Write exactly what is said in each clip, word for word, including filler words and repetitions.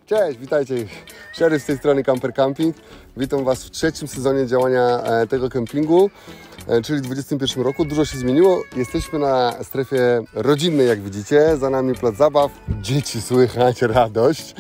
Cześć, witajcie. Szeryf z tej strony Camper Camping. Witam Was w trzecim sezonie działania tego kempingu, czyli w dwudziestym pierwszym roku. Dużo się zmieniło. Jesteśmy na strefie rodzinnej, jak widzicie. Za nami plac zabaw. Dzieci słychać, radość.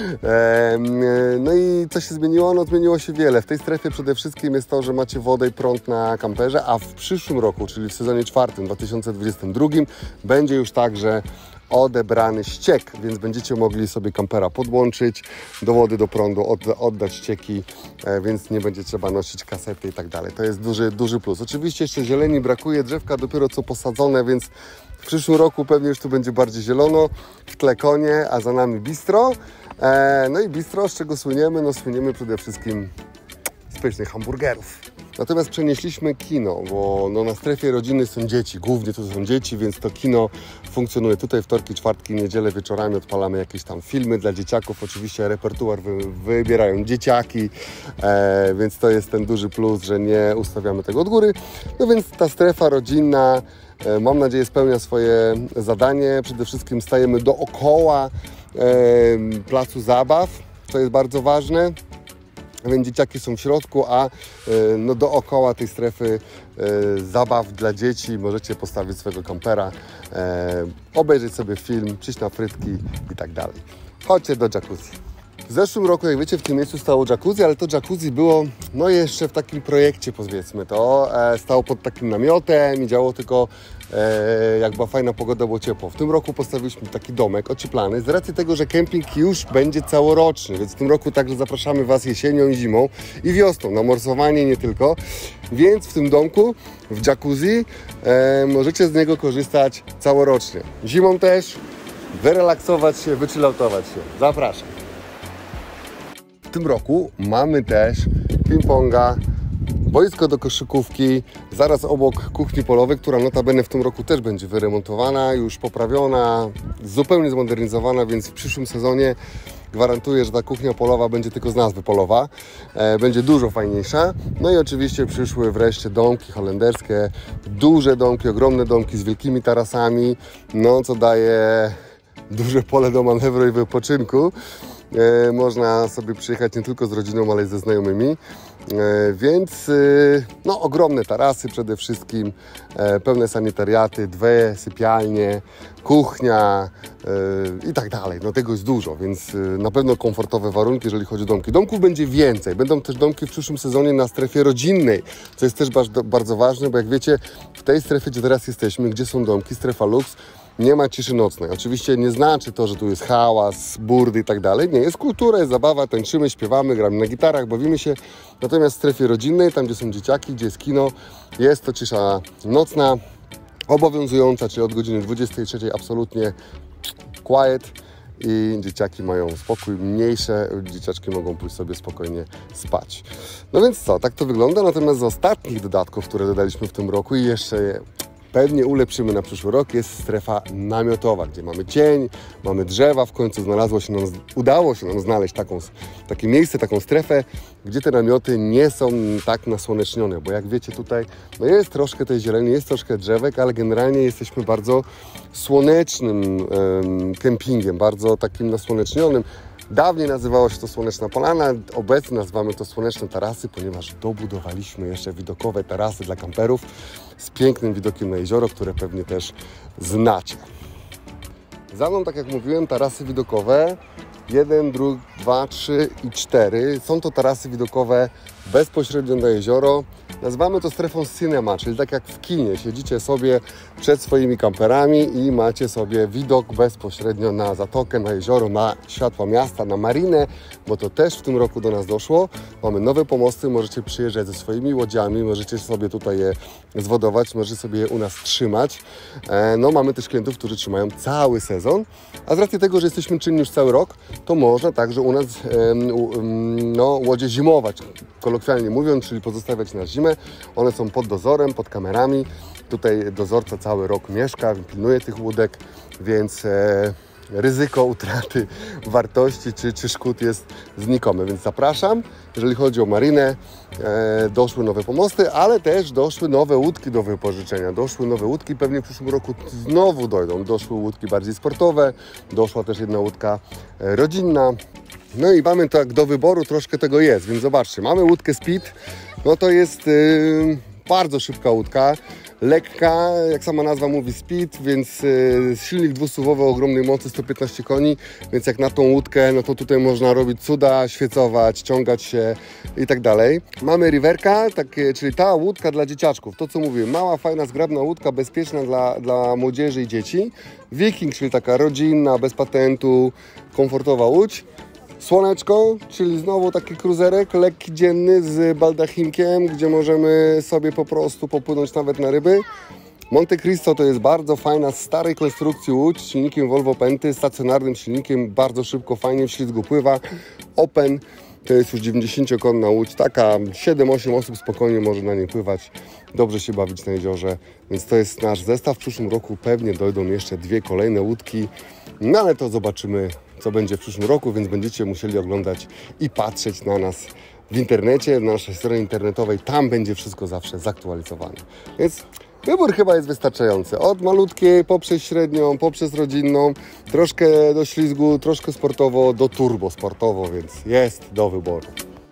No i co się zmieniło? No zmieniło się wiele. W tej strefie przede wszystkim jest to, że macie wodę i prąd na kamperze, a w przyszłym roku, czyli w sezonie czwartym, dwa tysiące dwudziestym drugim, będzie już tak, że odebrany ściek, więc będziecie mogli sobie kampera podłączyć do wody, do prądu, od, oddać ścieki, e, więc nie będzie trzeba nosić kasety i tak dalej. To jest duży, duży plus. Oczywiście jeszcze zieleni brakuje, drzewka dopiero co posadzone, więc w przyszłym roku pewnie już tu będzie bardziej zielono, w tle konie, a za nami bistro. E, no i bistro, z czego słyniemy? No słyniemy przede wszystkim z pysznych hamburgerów. Natomiast przenieśliśmy kino, bo no, na strefie rodziny są dzieci, głównie to są dzieci, więc to kino funkcjonuje tutaj wtorki, czwartki, niedzielę wieczorami odpalamy jakieś tam filmy dla dzieciaków, oczywiście repertuar wy, wybierają dzieciaki, e, więc to jest ten duży plus, że nie ustawiamy tego od góry. No więc ta strefa rodzinna, e, mam nadzieję, spełnia swoje zadanie. Przede wszystkim stajemy dookoła e, placu zabaw, co jest bardzo ważne. Więc dzieciaki są w środku, a no, dookoła tej strefy e, zabaw dla dzieci możecie postawić swojego kampera, e, obejrzeć sobie film, przyjść na frytki i tak dalej. Chodźcie do jacuzzi. W zeszłym roku, jak wiecie, w tym miejscu stało jacuzzi, ale to jacuzzi było no jeszcze w takim projekcie, powiedzmy to. E, stało pod takim namiotem i działo tylko e, jak była fajna pogoda, było ciepło. W tym roku postawiliśmy taki domek ocieplany z racji tego, że kemping już będzie całoroczny, więc w tym roku także zapraszamy Was jesienią i zimą i wiosną na morsowanie, nie tylko. Więc w tym domku, w jacuzzi, e, możecie z niego korzystać całorocznie. Zimą też, wyrelaksować się, wychilloutować się. Zapraszam. W tym roku mamy też ping-ponga, boisko do koszykówki, zaraz obok kuchni polowej, która notabene w tym roku też będzie wyremontowana, już poprawiona, zupełnie zmodernizowana, więc w przyszłym sezonie gwarantuję, że ta kuchnia polowa będzie tylko z nazwy polowa, e, będzie dużo fajniejsza. No i oczywiście przyszły wreszcie domki holenderskie, duże domki, ogromne domki z wielkimi tarasami, no co daje duże pole do manewru i wypoczynku. E, można sobie przyjechać nie tylko z rodziną, ale i ze znajomymi, e, więc e, no, ogromne tarasy przede wszystkim, e, pełne sanitariaty, dwie sypialnie, kuchnia e, i tak dalej. No tego jest dużo, więc e, na pewno komfortowe warunki, jeżeli chodzi o domki. Domków będzie więcej, będą też domki w przyszłym sezonie na strefie rodzinnej, co jest też bardzo, bardzo ważne, bo jak wiecie, w tej strefie, gdzie teraz jesteśmy, gdzie są domki, strefa Lux, nie ma ciszy nocnej. Oczywiście nie znaczy to, że tu jest hałas, burdy i tak dalej. Nie, jest kultura, jest zabawa, tańczymy, śpiewamy, gramy na gitarach, bawimy się. Natomiast w strefie rodzinnej, tam gdzie są dzieciaki, gdzie jest kino, jest to cisza nocna, obowiązująca, czyli od godziny dwudziestej trzeciej absolutnie quiet i dzieciaki mają spokój, mniejsze dzieciaczki mogą pójść sobie spokojnie spać. No więc co, tak to wygląda. Natomiast z ostatnich dodatków, które dodaliśmy w tym roku i jeszcze je pewnie ulepszymy na przyszły rok, jest strefa namiotowa, gdzie mamy cień, mamy drzewa. W końcu znalazło się nam, udało się nam znaleźć taką, takie miejsce, taką strefę, gdzie te namioty nie są tak nasłonecznione, bo jak wiecie tutaj no jest troszkę tej zieleni, jest troszkę drzewek, ale generalnie jesteśmy bardzo słonecznym um, kempingiem, bardzo takim nasłonecznionym. Dawniej nazywało się to Słoneczna Polana, obecnie nazywamy to Słoneczne Tarasy, ponieważ dobudowaliśmy jeszcze widokowe tarasy dla kamperów z pięknym widokiem na jezioro, które pewnie też znacie. Za mną, tak jak mówiłem, tarasy widokowe jeden, dwa, trzy i cztery. Są to tarasy widokowe bezpośrednio na jezioro. Nazywamy to strefą cinema, czyli tak jak w kinie. Siedzicie sobie przed swoimi kamperami i macie sobie widok bezpośrednio na zatokę, na jezioro, na światła miasta, na marinę, bo to też w tym roku do nas doszło. Mamy nowe pomosty, możecie przyjeżdżać ze swoimi łodziami, możecie sobie tutaj je zwodować, możecie sobie je u nas trzymać. No mamy też klientów, którzy trzymają cały sezon, a z racji tego, że jesteśmy czynni już cały rok, to można także u nas no, łodzie zimować, kolokwialnie mówiąc, czyli pozostawiać na zimę. One są pod dozorem, pod kamerami. Tutaj dozorca cały rok mieszka, pilnuje tych łódek, więc e, ryzyko utraty wartości czy, czy szkód jest znikome. Więc zapraszam. Jeżeli chodzi o marynę, e, doszły nowe pomosty, ale też doszły nowe łódki do wypożyczenia. Doszły nowe łódki, pewnie w przyszłym roku znowu dojdą. Doszły łódki bardziej sportowe, doszła też jedna łódka rodzinna. No i mamy tak do wyboru, troszkę tego jest, więc zobaczcie, mamy łódkę Speed, no to jest yy, bardzo szybka łódka, lekka, jak sama nazwa mówi Speed, więc yy, silnik dwusuwowy o ogromnej mocy, sto piętnaście koni, więc jak na tą łódkę, no to tutaj można robić cuda, świecować, ciągać się i tak dalej. Mamy Riverka, takie, czyli ta łódka dla dzieciaczków, to co mówię, mała, fajna, zgrabna łódka, bezpieczna dla, dla młodzieży i dzieci. Viking, czyli taka rodzinna, bez patentu, komfortowa łódź. Słoneczko, czyli znowu taki kruzerek lekki, dzienny z baldachinkiem, gdzie możemy sobie po prostu popłynąć nawet na ryby. Monte Cristo to jest bardzo fajna, starej konstrukcji łódź z silnikiem Volvo Penty, stacjonarnym silnikiem, bardzo szybko, fajnie w ślizgu pływa. Open to jest już dziewięćdziesięciokonna łódź, taka siedem osiem osób spokojnie może na niej pływać, dobrze się bawić na jeziorze, więc to jest nasz zestaw. W przyszłym roku pewnie dojdą jeszcze dwie kolejne łódki, no ale to zobaczymy, co będzie w przyszłym roku, więc będziecie musieli oglądać i patrzeć na nas w internecie, na naszej stronie internetowej, tam będzie wszystko zawsze zaktualizowane. Więc wybór chyba jest wystarczający. Od malutkiej, poprzez średnią, poprzez rodzinną, troszkę do ślizgu, troszkę sportowo, do turbo sportowo, więc jest do wyboru.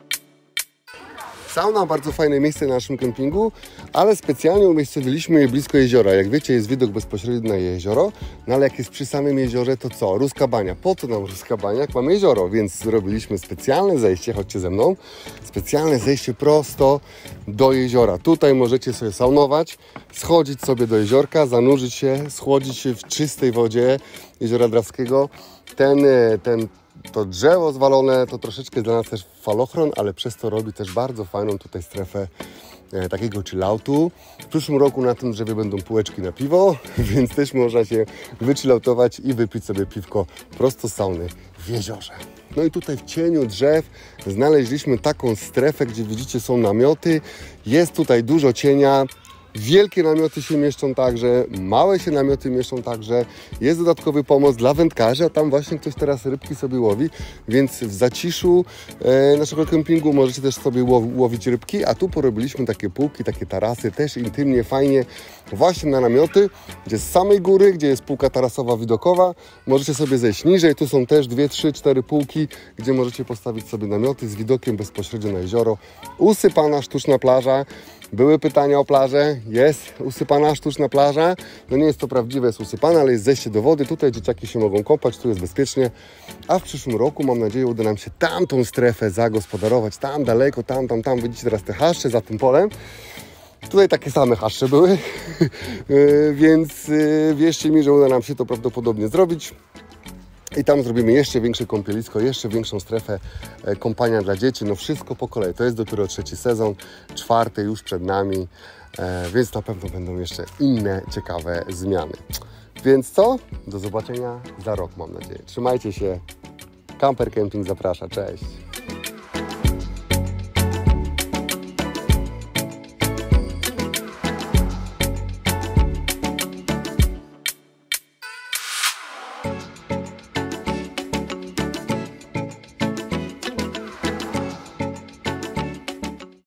Sauna, bardzo fajne miejsce na naszym kempingu, ale specjalnie umiejscowiliśmy je blisko jeziora. Jak wiecie, jest widok bezpośredni na jezioro, no ale jak jest przy samym jeziorze, to co? Ruska bania. Po co nam ruska bania, jak mamy jezioro? Więc zrobiliśmy specjalne zejście, chodźcie ze mną, specjalne zejście prosto do jeziora. Tutaj możecie sobie saunować, schodzić sobie do jeziorka, zanurzyć się, schłodzić się w czystej wodzie jeziora Drawskiego. Ten, ten To drzewo zwalone to troszeczkę dla nas też falochron, ale przez to robi też bardzo fajną tutaj strefę e, takiego chilloutu. W przyszłym roku na tym drzewie będą półeczki na piwo, więc też można się wychilloutować i wypić sobie piwko prosto z sauny w jeziorze. No i tutaj w cieniu drzew znaleźliśmy taką strefę, gdzie widzicie są namioty. Jest tutaj dużo cienia. Wielkie namioty się mieszczą także, małe się namioty mieszczą także. Jest dodatkowy pomost dla wędkarzy, a tam właśnie ktoś teraz rybki sobie łowi, więc w zaciszu e, naszego kempingu możecie też sobie łow, łowić rybki, a tu porobiliśmy takie półki, takie tarasy, też intymnie, fajnie, właśnie na namioty, gdzie z samej góry, gdzie jest półka tarasowa widokowa, możecie sobie zejść niżej, tu są też dwie, trzy, cztery półki, gdzie możecie postawić sobie namioty z widokiem bezpośrednio na jezioro. Usypana sztuczna plaża. Były pytania o plażę, jest usypana sztuczna plaża, no nie jest to prawdziwe, jest usypana, ale jest zejście do wody, tutaj dzieciaki się mogą kąpać, tu jest bezpiecznie, a w przyszłym roku mam nadzieję uda nam się tamtą strefę zagospodarować, tam daleko, tam, tam, tam, widzicie teraz te haszcze za tym polem, tutaj takie same haszcze były, więc wierzcie mi, że uda nam się to prawdopodobnie zrobić. I tam zrobimy jeszcze większe kąpielisko, jeszcze większą strefę e, kąpania dla dzieci. No wszystko po kolei. To jest dopiero trzeci sezon, czwarty już przed nami, e, więc na pewno będą jeszcze inne ciekawe zmiany. Więc co? Do zobaczenia za rok, mam nadzieję. Trzymajcie się. Camper Camping zaprasza. Cześć.